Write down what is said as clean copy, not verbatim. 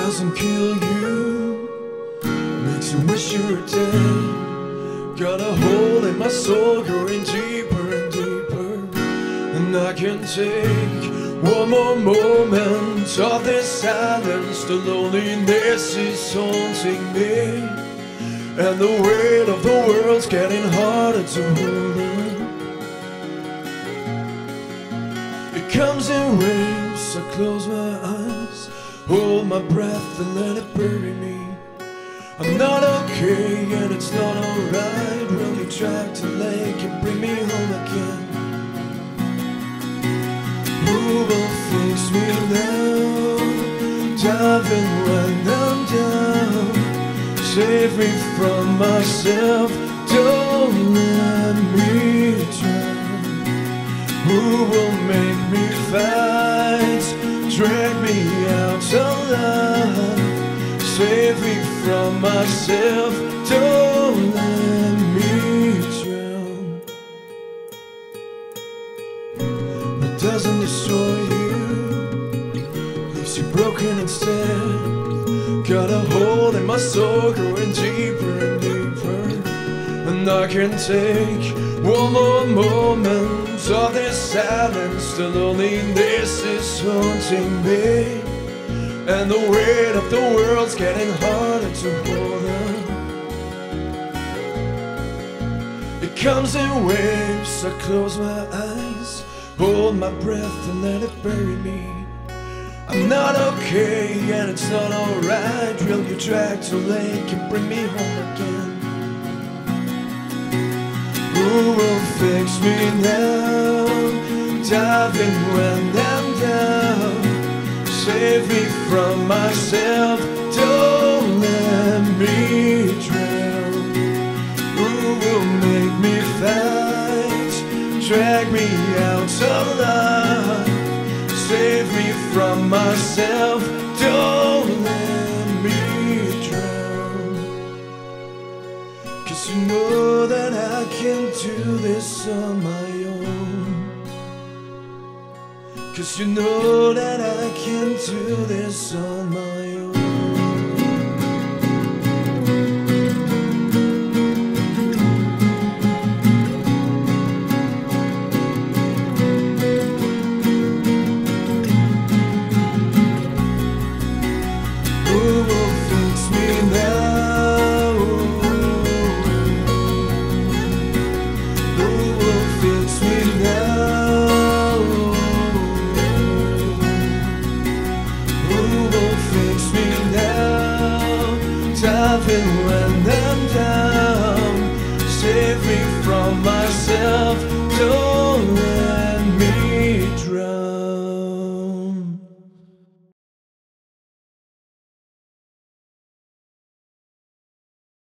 doesn't kill you, makes you wish you were dead. Got a hole in my soul growing deeper and deeper, and I can't take one more moment of this silence. The loneliness is haunting me, and the weight of the world's getting harder to hold on. It comes in waves, I close my eyes, hold my breath and let it bury me. I'm not okay and it's not alright. Will you drive to lake and bring me home again? Who will fix me now? Diving when I'm down, save me from myself, don't let me drown. Who will make me fight, drag me out alive, save me from myself, don't let me drown. What doesn't destroy you leaves you broken instead. Got a hole in my soul growing deeper and deeper, and I can't take one more moment of this silence. The loneliness is haunting me, and the weight of the world's getting harder to hold on. It comes in waves, I close my eyes, hold my breath and let it bury me. I'm not okay and it's not alright. Will you drag to lake and bring me home again? Who will fix me now? Diving when I'm down, save me from myself, don't let me drown. Who will make me fight, drag me out alive, save me from myself, don't let me drown. 'Cause you know that I can't do this on my own. 'Cause you know that I can't do this on my own. Who will fix me now? Who will fix me now? Fix me now, diving when